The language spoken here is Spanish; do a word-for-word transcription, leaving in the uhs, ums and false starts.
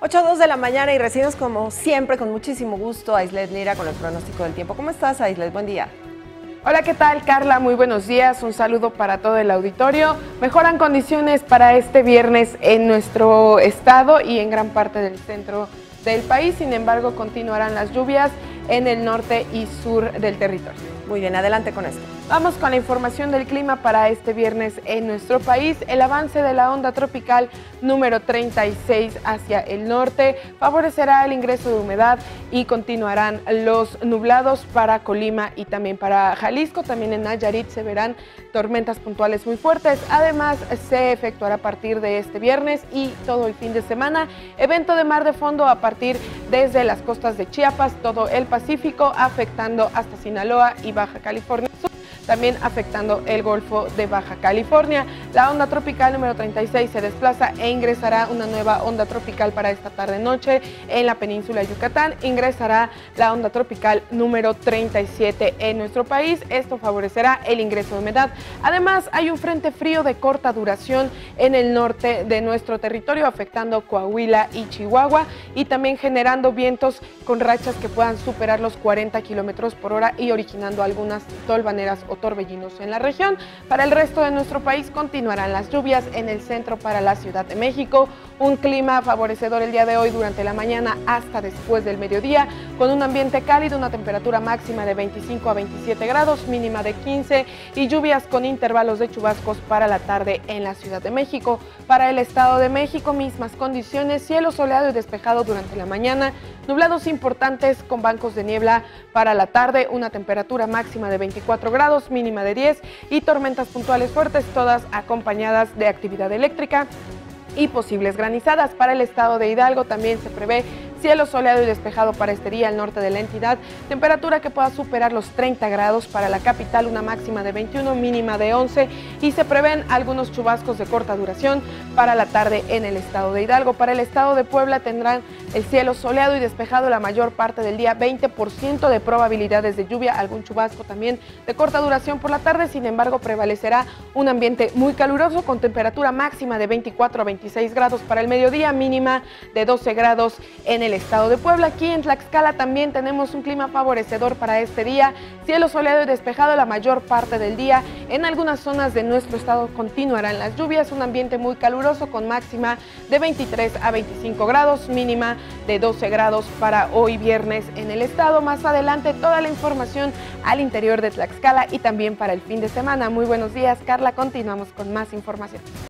ocho a dos de la mañana y recibimos como siempre con muchísimo gusto a Islet Lira con el pronóstico del tiempo. ¿Cómo estás, Islet? Buen día. Hola, ¿qué tal, Carla? Muy buenos días, un saludo para todo el auditorio. Mejoran condiciones para este viernes en nuestro estado y en gran parte del centro del país, sin embargo continuarán las lluvias en el norte y sur del territorio. Muy bien, adelante con esto. Vamos con la información del clima para este viernes en nuestro país. El avance de la onda tropical número treinta y seis hacia el norte favorecerá el ingreso de humedad y continuarán los nublados para Colima y también para Jalisco. También en Nayarit se verán tormentas puntuales muy fuertes. Además, se efectuará a partir de este viernes y todo el fin de semana evento de mar de fondo a partir desde las costas de Chiapas, todo el Pacífico, afectando hasta Sinaloa y Baja California Sur, también afectando el Golfo de Baja California. La onda tropical número treinta y seis se desplaza e ingresará una nueva onda tropical para esta tarde-noche en la península de Yucatán. Ingresará la onda tropical número treinta y siete en nuestro país. Esto favorecerá el ingreso de humedad. Además, hay un frente frío de corta duración en el norte de nuestro territorio, afectando Coahuila y Chihuahua y también generando vientos con rachas que puedan superar los cuarenta kilómetros por hora y originando algunas tolvaneras o torbellinos en la región. Para el resto de nuestro país continuarán las lluvias en el centro para la Ciudad de México. Un clima favorecedor el día de hoy durante la mañana hasta después del mediodía, con un ambiente cálido, una temperatura máxima de veinticinco a veintisiete grados, mínima de quince y lluvias con intervalos de chubascos para la tarde en la Ciudad de México. Para el Estado de México, mismas condiciones, cielo soleado y despejado durante la mañana, nublados importantes con bancos de niebla para la tarde, una temperatura máxima de veinticuatro grados, mínima de diez y tormentas puntuales fuertes, todas acompañadas de actividad eléctrica y posibles granizadas. Para el estado de Hidalgo también se prevé cielo soleado y despejado para este día al norte de la entidad, temperatura que pueda superar los treinta grados para la capital, una máxima de veintiuno, mínima de once y se prevén algunos chubascos de corta duración para la tarde en el estado de Hidalgo. Para el estado de Puebla tendrán el cielo soleado y despejado la mayor parte del día, veinte por ciento de probabilidades de lluvia, algún chubasco también de corta duración por la tarde, sin embargo prevalecerá un ambiente muy caluroso con temperatura máxima de veinticuatro a veintiséis grados para el mediodía, mínima de doce grados en el estado de Puebla. Aquí en Tlaxcala también tenemos un clima favorecedor para este día, cielo soleado y despejado la mayor parte del día. En algunas zonas de nuestro estado continuarán las lluvias, un ambiente muy caluroso con máxima de veintitrés a veinticinco grados, mínima de doce grados para hoy viernes en el estado. Más adelante toda la información al interior de Tlaxcala y también para el fin de semana. Muy buenos días, Carla, continuamos con más información.